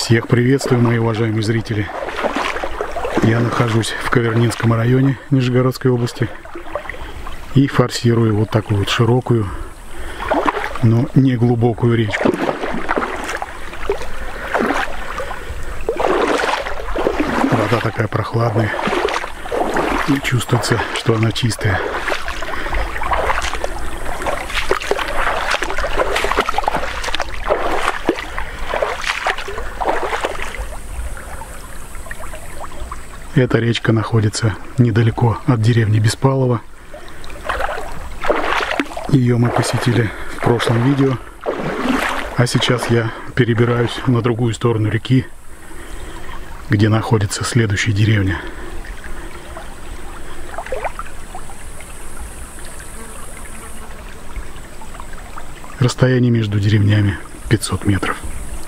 Всех приветствую, мои уважаемые зрители. Я нахожусь в Ковернинском районе Нижегородской области и форсирую вот такую вот широкую, но не глубокую речку. Вода такая прохладная и чувствуется, что она чистая. Эта речка находится недалеко от деревни Беспалово. Ее мы посетили в прошлом видео. А сейчас я перебираюсь на другую сторону реки, где находится следующая деревня. Расстояние между деревнями 500 метров.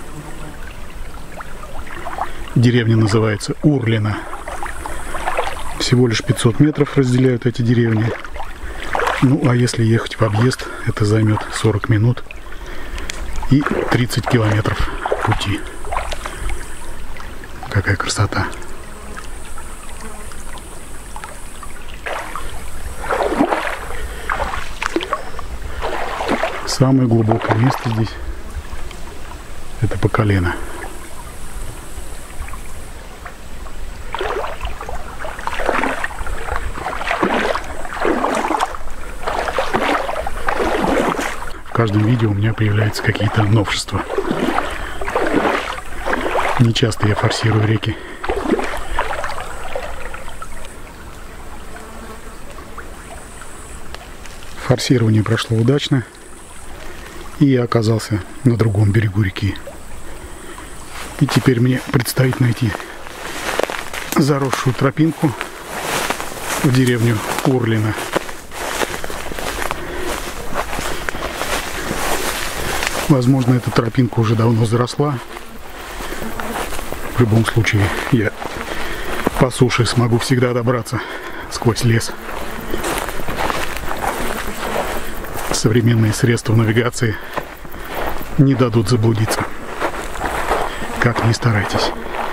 Деревня называется Урлино. Всего лишь 500 метров разделяют эти деревни. Ну, а если ехать в объезд, это займет 40 минут и 30 километров пути. Какая красота. Самое глубокое место здесь — это по колено. В каждом видео у меня появляются какие-то новшества. Не часто я форсирую реки. Форсирование прошло удачно, и я оказался на другом берегу реки. И теперь мне предстоит найти заросшую тропинку в деревню Урлино. Возможно, эта тропинка уже давно заросла. В любом случае, я по суше смогу всегда добраться сквозь лес. Современные средства навигации не дадут заблудиться. Как ни старайтесь.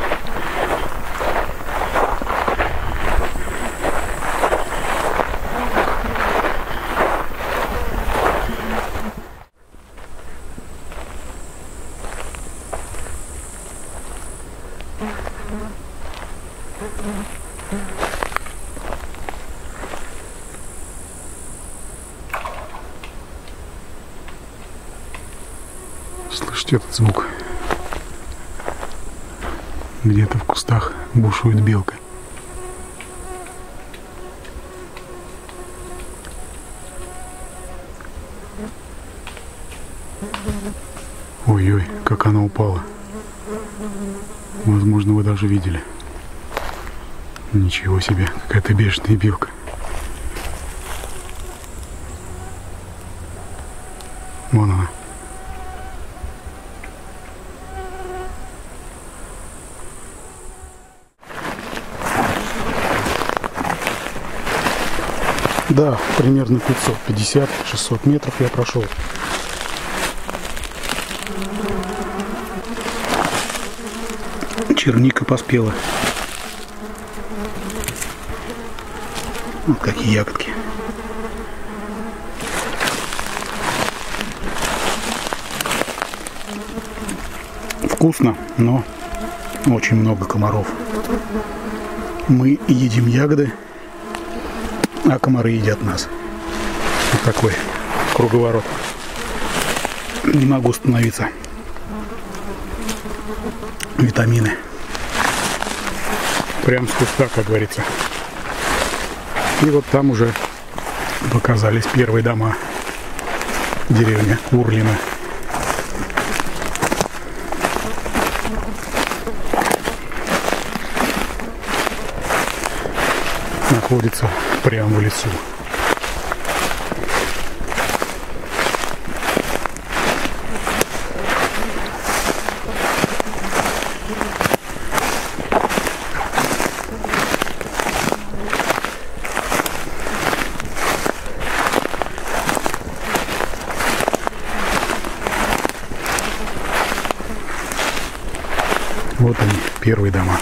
Слышите этот звук? Где-то в кустах бушует белка. Ой-ой, как она упала. Возможно, вы даже видели. Ничего себе, какая-то бешеная белка. Вон она. Да, примерно 550-600 метров я прошел. Черника поспела. Вот какие ягодки. Вкусно, но очень много комаров. Мы едим ягоды, а комары едят нас. Вот такой круговорот. Не могу остановиться. Витамины. Прям с куста, как говорится. И вот там уже показались первые дома. Деревня Урлино. Находится прямо в лесу. Вот они, первые дома.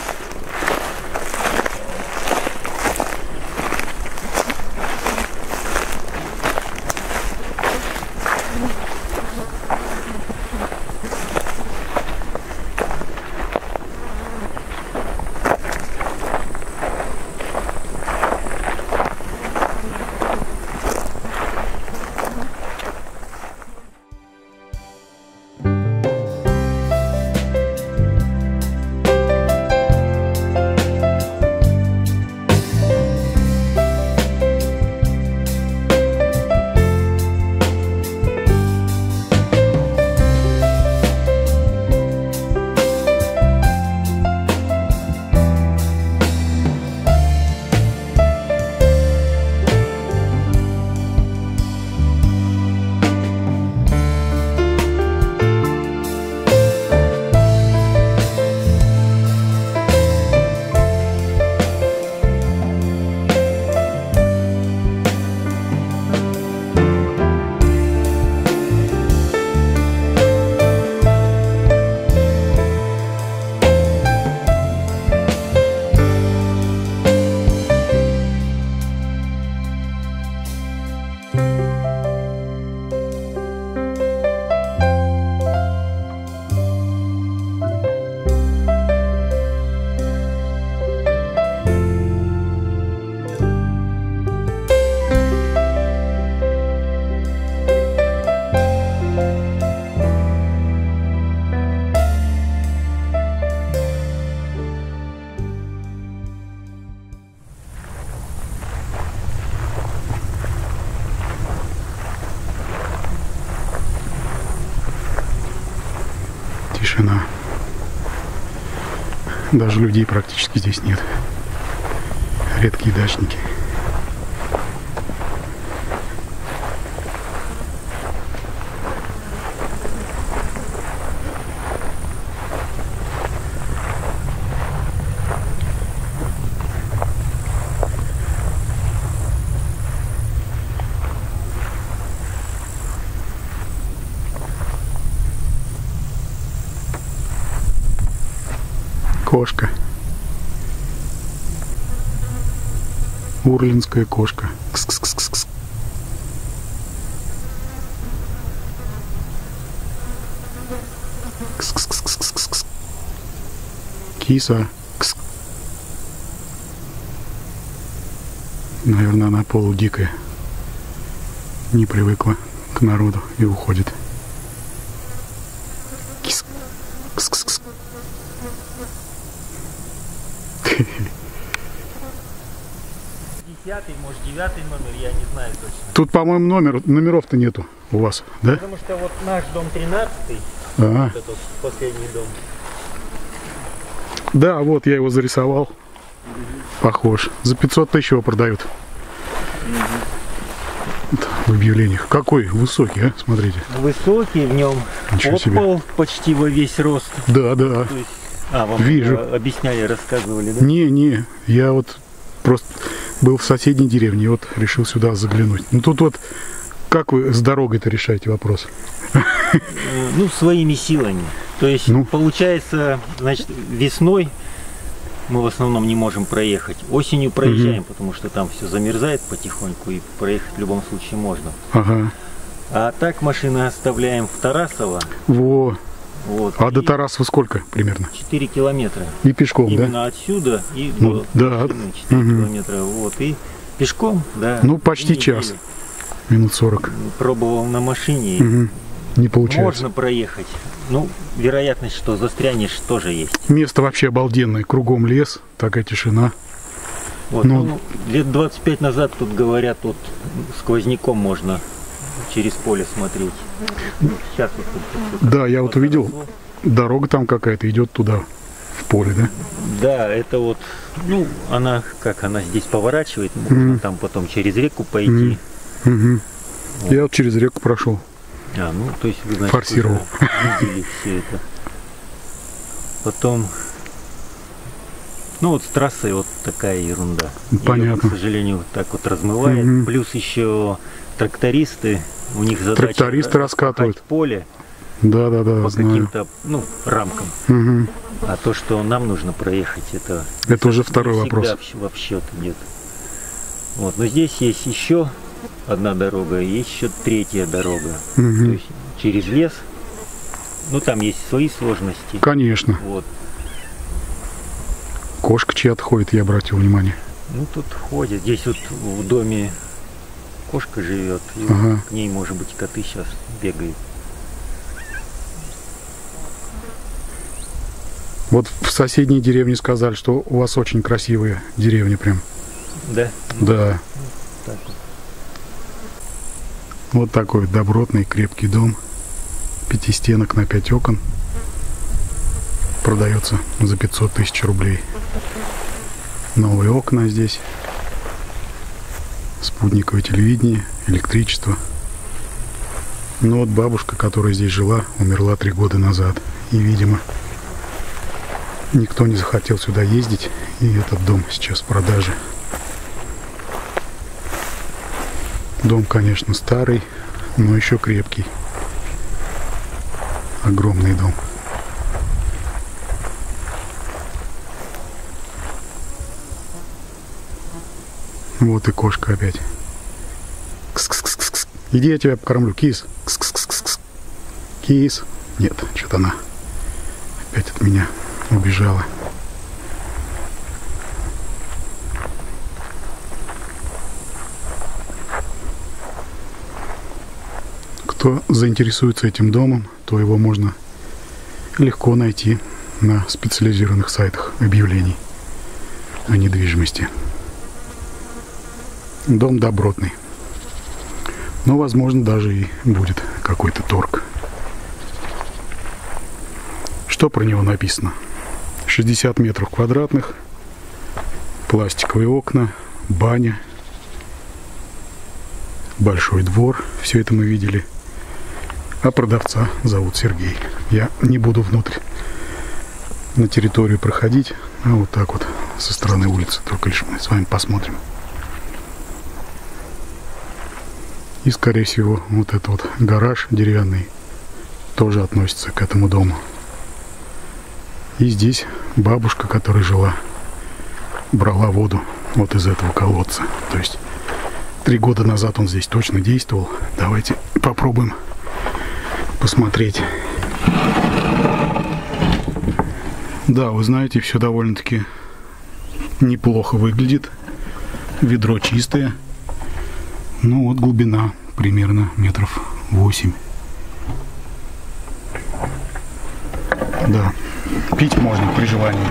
Тишина. Даже людей практически здесь нет. Редкие дачники. Кошка. Урлинская кошка. Кс-кс-кс-кс. Кс-кс-кс-кс-кс. Киса. Кс. Наверное, она полудикая. Не привыкла к народу и уходит. Кис. Кс-кс-кс. Десятый, может, 9-й номер, я не знаю точно. Тут, по-моему, номеров-то нету у вас, да? Потому что вот наш дом 13-й, Ага. вот этот последний дом. Да, вот я его зарисовал. Похож. За 500 тысяч его продают. В объявлениях. Какой высокий, а? Смотрите. Высокий, в нем Ничего себе. подпол почти во весь рост. Да, да. То есть, вам Вижу. Объясняли, рассказывали, да? Не, я вот просто был в соседней деревне и вот решил сюда заглянуть. Ну тут вот, как вы с дорогой-то решаете вопрос? Ну, своими силами. То есть, получается, значит, весной мы в основном не можем проехать. Осенью проезжаем, потому что там все замерзает потихоньку, и проехать в любом случае можно. Ага. А так машины оставляем в Тарасово. Во. Вот, А до Тарасова сколько примерно? 4 километра. И пешком, Именно да? отсюда и Ну, до да. 4 километра. Вот, и пешком, да. Ну, почти и час. неделю. Минут 40. Пробовал на машине. Угу. Не получается. Можно проехать. Ну, вероятность, что застрянешь, тоже есть. Место вообще обалденное. Кругом лес, такая тишина. Вот, ну, лет 25 назад, тут говорят, тут сквозняком можно через поле смотреть. Сейчас вот тут, Да, я вот увидел, дорога там какая-то идет туда, в поле, да? Да, это вот, ну, она здесь поворачивает, можно там потом через реку пойти. Угу. Вот. Я вот через реку прошел. Ну, то есть вы, значит, форсировал. видели все это. Потом, ну вот с трассой вот такая ерунда. Понятно. Её, к сожалению, вот так вот размывает. Плюс еще трактористы, у них задача Трактористы раскатывают. поле. Да, по знаю. каким-то, ну, рамкам. Угу. А то, что нам нужно проехать, это уже второй вопрос. В обсчет идет. Вот. Но здесь есть еще одна дорога, есть еще третья дорога. То есть через лес. Ну, там есть свои сложности. Конечно. Вот. Кошка чья-то ходит, я обратил внимание. Ну, тут ходят. Здесь вот в доме кошка живет. И к ней, может быть, коты сейчас бегают. Вот в соседней деревне сказали, что у вас очень красивые деревни прям. Да? Да. Так вот. Вот такой добротный, крепкий дом. 5 стенок на 5 окон. Продается за 500 тысяч рублей. Новые окна здесь. Спутниковое телевидение, электричество. Ну вот бабушка, которая здесь жила, умерла 3 года назад. И, видимо, никто не захотел сюда ездить. И этот дом сейчас в продаже. Дом, конечно, старый, но еще крепкий. Огромный дом. Вот и кошка опять. Кс-кс-кс-кс. Иди, я тебя покормлю, кис. Кс-кс-кс-кс. Кис. Нет, что-то она опять от меня убежала. Кто заинтересуется этим домом, то его можно легко найти на специализированных сайтах объявлений о недвижимости. Дом добротный. Но, возможно, даже и будет какой-то торг. Что про него написано? 60 метров квадратных, пластиковые окна, баня, большой двор. Все это мы видели. А продавца зовут Сергей. Я не буду внутрь на территорию проходить, а вот так вот со стороны улицы только лишь мы с вами посмотрим. И, скорее всего, вот этот вот гараж деревянный тоже относится к этому дому. И здесь бабушка, которая жила, брала воду вот из этого колодца. То есть 3 года назад он здесь точно действовал. Давайте попробуем посмотреть. Да, вы знаете, все довольно-таки неплохо выглядит. Ведро чистое. Ну вот глубина примерно метров 8. Да, пить можно при желании.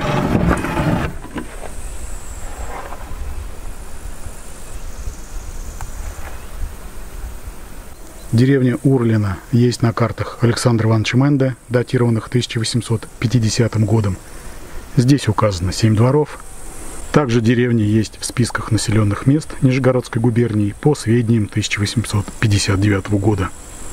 Деревня Урлина есть на картах Александра Ивановича Менда, датированных 1850 годом. Здесь указано 7 дворов. Также деревня есть в списках населенных мест Нижегородской губернии по сведениям 1859 года.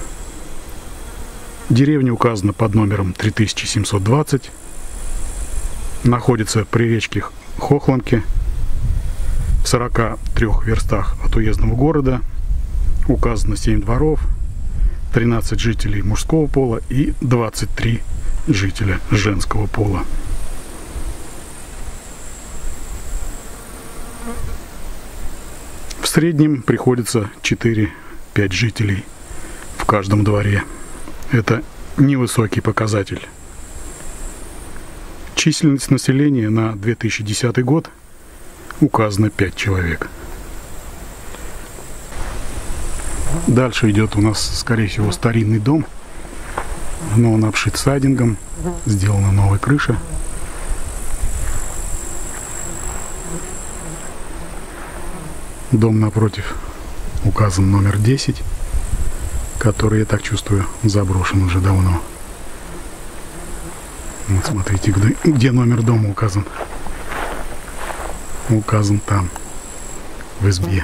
Деревня указана под номером 3720. Находится при речке Хохланке, в 43 верстах от уездного города. Указано 7 дворов, 13 жителей мужского пола и 23 жителя женского пола. В среднем приходится 4-5 жителей в каждом дворе. Это невысокий показатель. Численность населения на 2010 год указано 5 человек. Дальше идет у нас, скорее всего, старинный дом, но он обшит сайдингом, сделана новая крыша. Дом напротив указан номер 10, который, я так чувствую, заброшен уже давно. Вот смотрите, где номер дома указан. Указан там, в избе.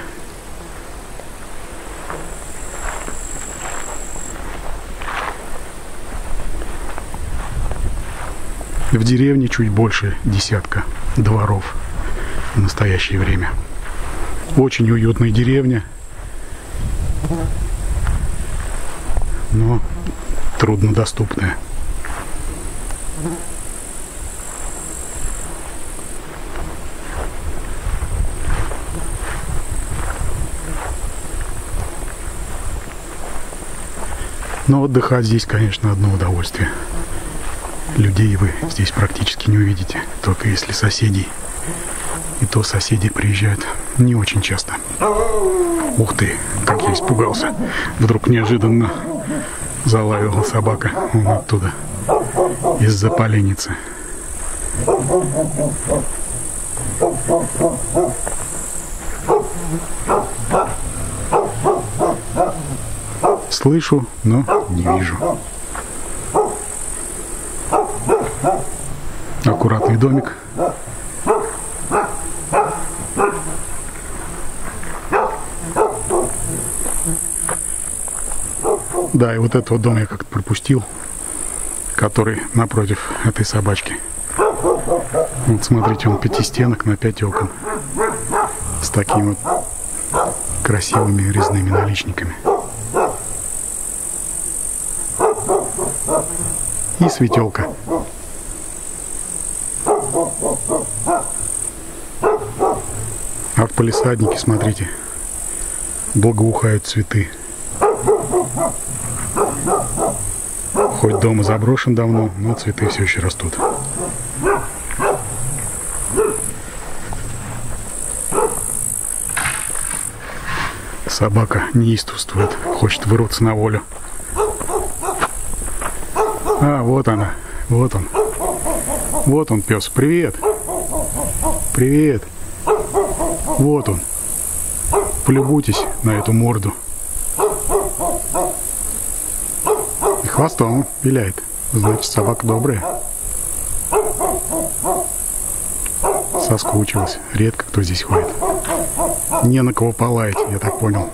В деревне чуть больше десятка дворов в настоящее время. Очень уютная деревня. Но труднодоступная. Но отдыхать здесь, конечно, одно удовольствие. Людей вы здесь практически не увидите, только если соседей. И то соседи приезжают не очень часто. Ух ты, как я испугался. Вдруг неожиданно залаяла собака вон оттуда, из-за поленницы. Слышу, но не вижу. Аккуратный домик. Да, и вот этот дом я как-то пропустил, который напротив этой собачки. Вот смотрите, он пятистенок на 5 окон. С такими вот красивыми резными наличниками. И светелка. А в палисаднике, смотрите, благоухают цветы. Хоть дом и заброшен давно, но цветы все еще растут. Собака неистовствует, хочет вырваться на волю. А, вот она, вот он. Вот он, пес. Привет. Привет. Вот он. Полюбуйтесь на эту морду. И хвостом виляет. Значит, собака добрая. Соскучилась. Редко кто здесь ходит. Не на кого полаять, я так понял.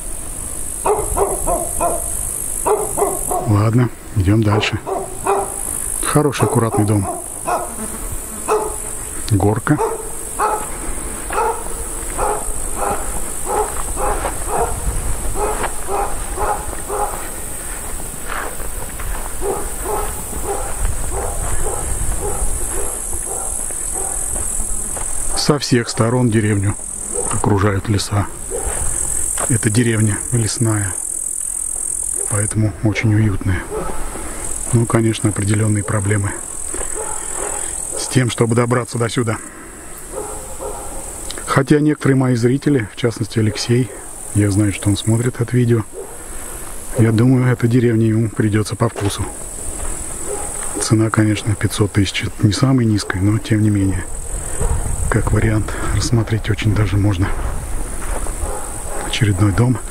Ладно, идем дальше. Хороший, аккуратный дом. Горка. Со всех сторон деревню окружают леса. Это деревня лесная, поэтому очень уютная. Ну, конечно, определенные проблемы с тем, чтобы добраться до сюда. Хотя некоторые мои зрители, в частности Алексей, я знаю, что он смотрит это видео, я думаю, эта деревня ему придется по вкусу. Цена, конечно, 500 тысяч, не самой низкой, но тем не менее, как вариант, рассмотреть очень даже можно. Очередной дом,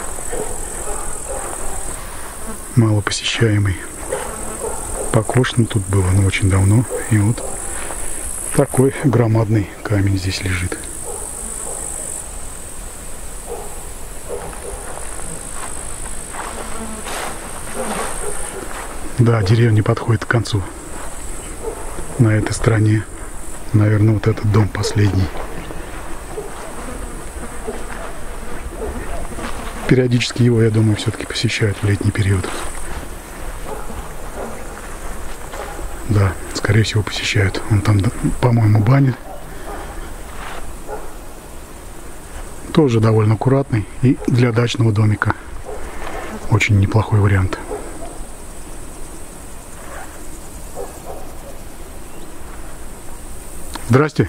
малопосещаемый. Покошено тут было, но очень давно. И вот такой громадный камень здесь лежит. Да, деревня подходит к концу. На этой стороне, наверное, вот этот дом последний. Периодически его, я думаю, все-таки посещают в летний период. Да, скорее всего, посещают. Вон там, по-моему, баня. Тоже довольно аккуратный. И для дачного домика очень неплохой вариант. Здрасте.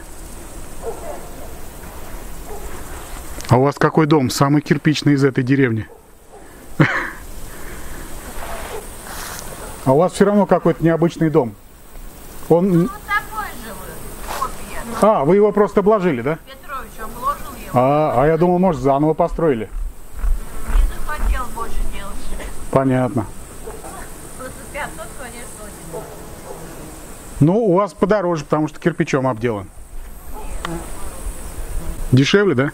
А у вас какой дом? Самый кирпичный из этой деревни. А у вас все равно какой-то необычный дом. Он... Ну, такой же вы, копия. А, вы его просто обложили, да? Петрович обложил его. А я думал, может, заново построили. Не захотел больше делать. Понятно. Просто 500, конечно, очень. Ну, у вас подороже, потому что кирпичом обделан. Дешевле, да?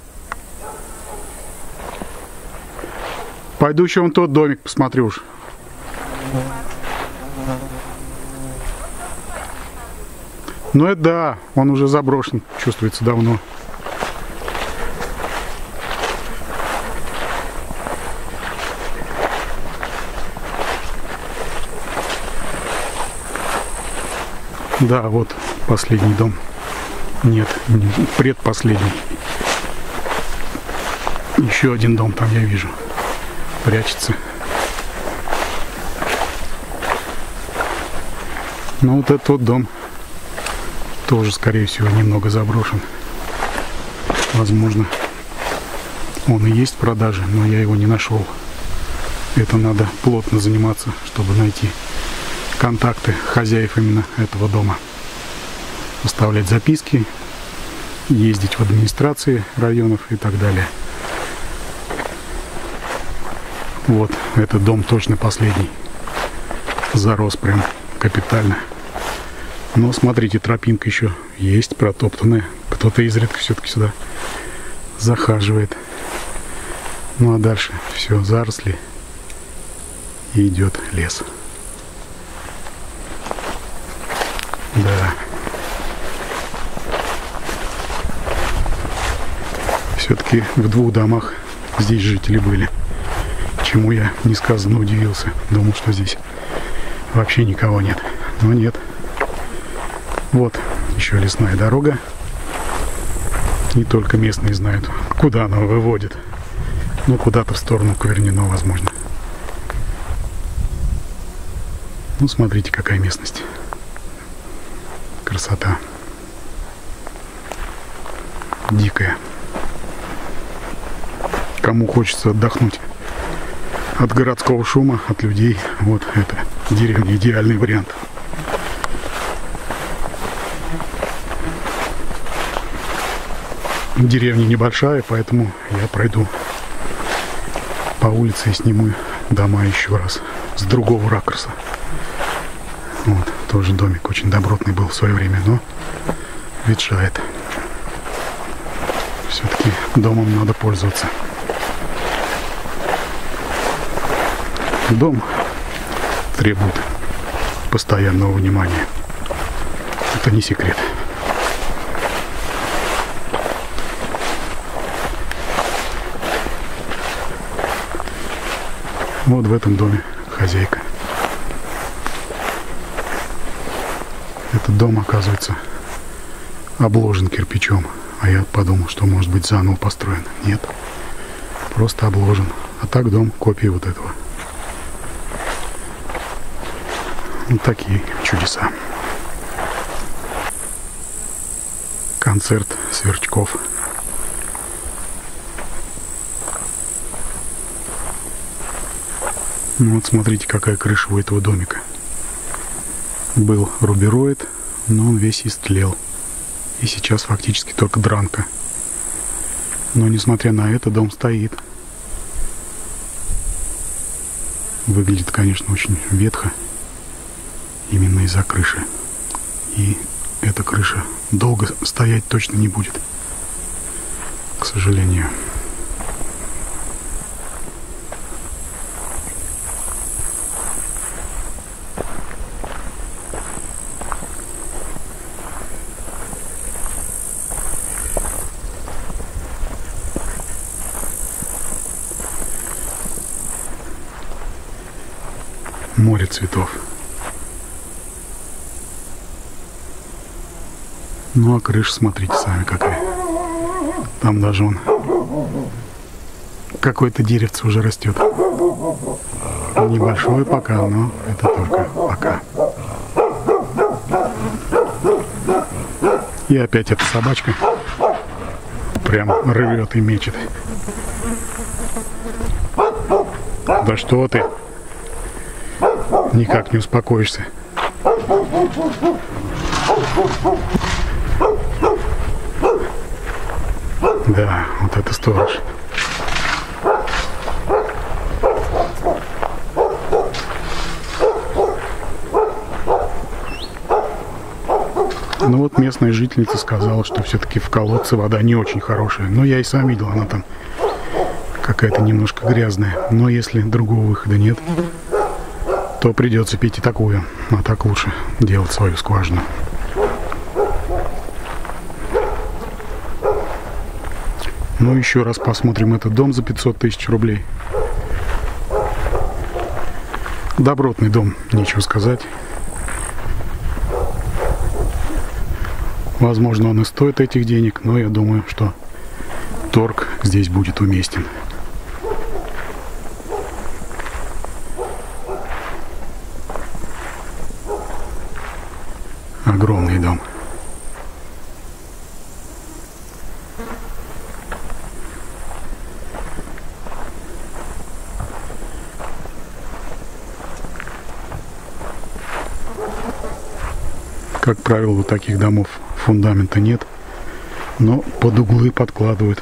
Пойду еще вон тот домик посмотрю уж. Ну это да, он уже заброшен, чувствуется давно. Да, вот последний дом. Нет, предпоследний. Еще один дом там я вижу. Прячется. Ну вот этот вот дом тоже, скорее всего, немного заброшен. Возможно, он и есть в продаже, но я его не нашел. Это надо плотно заниматься, чтобы найти контакты хозяев именно этого дома. Оставлять записки, ездить в администрации районов и так далее. Вот, этот дом точно последний. Зарос прям капитально. Но смотрите, тропинка еще есть протоптанная. Кто-то изредка все-таки сюда захаживает. Ну а дальше все, заросли. И идет лес. Да. Все-таки в двух домах здесь жители были. Чему я несказанно удивился. Думал, что здесь вообще никого нет. Но нет. Вот еще лесная дорога. Не только местные знают, куда она выводит. Ну, куда-то в сторону Кувернино, возможно. Ну, смотрите, какая местность. Красота. Дикая. Кому хочется отдохнуть от городского шума, от людей, вот это деревня, идеальный вариант. Деревня небольшая, поэтому я пройду по улице и сниму дома еще раз с другого ракурса. Вот, тоже домик очень добротный был в свое время, но ветшает. Все-таки домом надо пользоваться. Дом требует постоянного внимания. Это не секрет. Вот в этом доме хозяйка. Этот дом, оказывается, обложен кирпичом. А я подумал, что может быть заново построен. Нет, просто обложен. А так дом копия вот этого. Вот такие чудеса. Концерт сверчков. Ну вот смотрите, какая крыша у этого домика. Был рубероид, но он весь истлел. И сейчас фактически только дранка. Но несмотря на это, дом стоит. Выглядит, конечно, очень ветхо. Именно из-за крыши. И эта крыша долго стоять точно не будет. К сожалению. Море цветов. Ну а крыша, смотрите сами какая. Там даже вон какое-то деревце уже растет. Небольшое пока, но это только пока. И опять эта собачка прям рвет и мечет. Да что ты? Никак не успокоишься. Да, вот это сторож. Ну вот местная жительница сказала, что все-таки в колодце вода не очень хорошая. Но я и сам видел, она там какая-то немножко грязная. Но если другого выхода нет, то придется пить и такую. А так лучше делать свою скважину. Ну еще раз посмотрим этот дом за 500 тысяч рублей. Добротный дом, нечего сказать. Возможно, он и стоит этих денег, но я думаю, что торг здесь будет уместен. Огромный дом. Как правило, у таких домов фундамента нет, но под углы подкладывают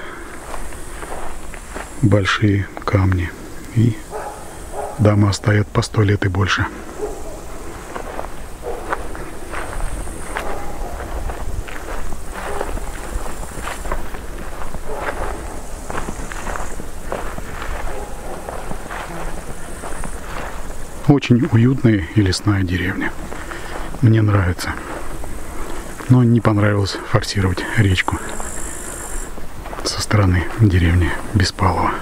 большие камни, и дома стоят по 100 лет и больше. Очень уютная и лесная деревня. Мне нравится. Но не понравилось форсировать речку со стороны деревни Беспалово.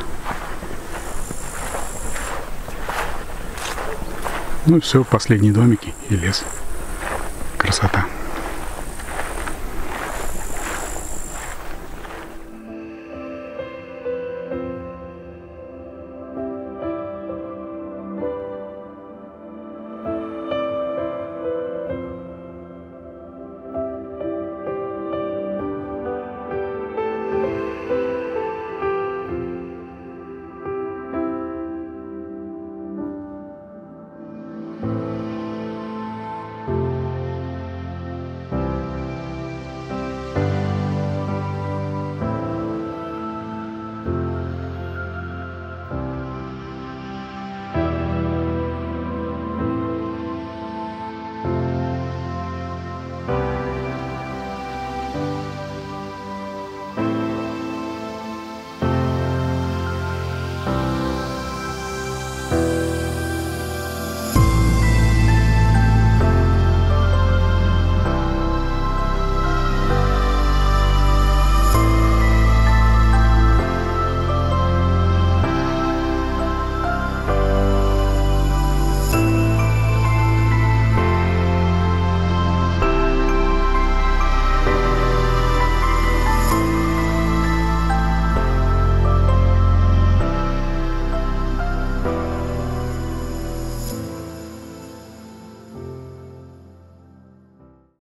Ну и все, последние домики и лес. Красота.